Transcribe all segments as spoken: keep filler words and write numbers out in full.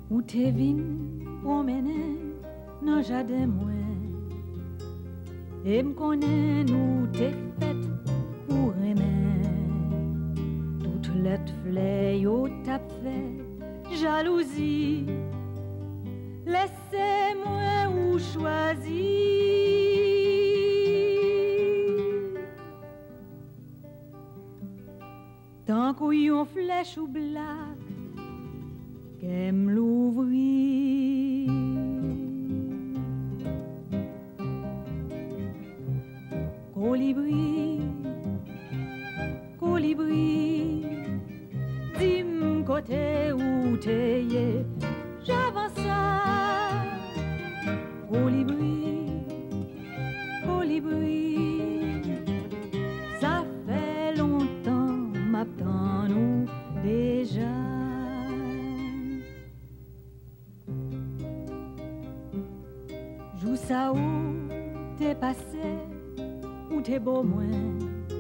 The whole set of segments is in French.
Ou t'es vin promener nan jardin mwen, et m'konnen ou t'es fait pour aimer. Toutes les fleurs yo t'a fait jalousie, laissez-moi ou choisir. Tant qu'on yon flèche ou black, qu'aime l'ouvrir. Colibri, colibri, dis-moi côté où t'es, j'avance. Colibri, colibri, ça fait longtemps m'attend nous déjà. Jou ça où t'es passé, où t'es beau moins.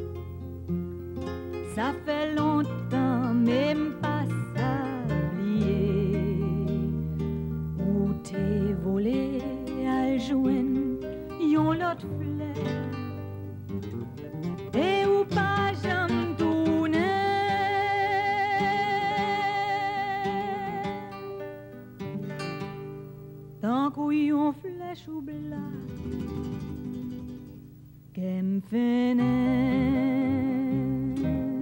Ça fait longtemps même pas s'oublier. Où t'es volé à joindre yon l'autre fleur. Et où pas j'aime tourner. Tant qu'on yon flèche ou black, qu'aime finir.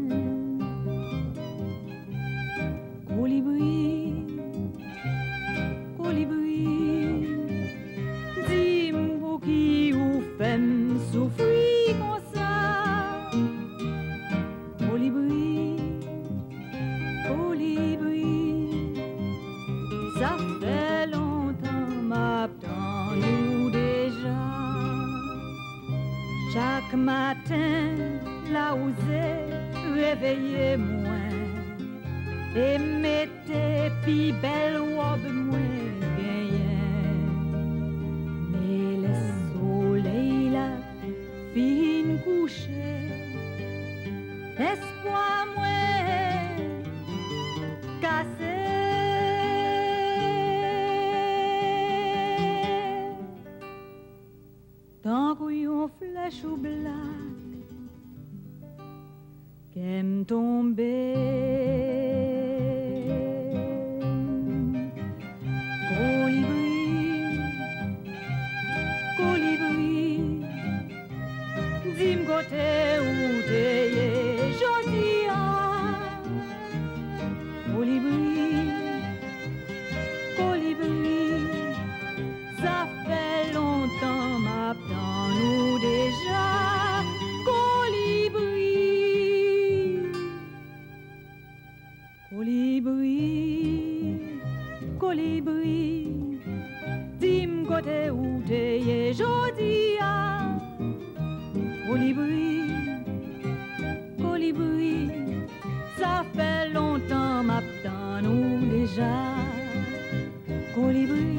Colibri, colibri, dis-moi pour qui ou femme souffrir comme ça. Colibri, colibri, ça fait longtemps m'attend nous déjà. Chaque matin, la osé réveillez-moi et mettez pi belle robe moins gagnée. Mais le soleil là fin couché, espoir moins cassé. Tant qu'on yon flèche ou black, qu'aime tomber. Colibri, colibri, dis-moi côté où t'es, jodi ah. Colibri, colibri, ça fait longtemps m'attend nous déjà. Colibri, colibri, colibri, dis-moi côté où t'es, jodi ah. Colibri, colibri, ça fait longtemps m'attend nous déjà. Colibri.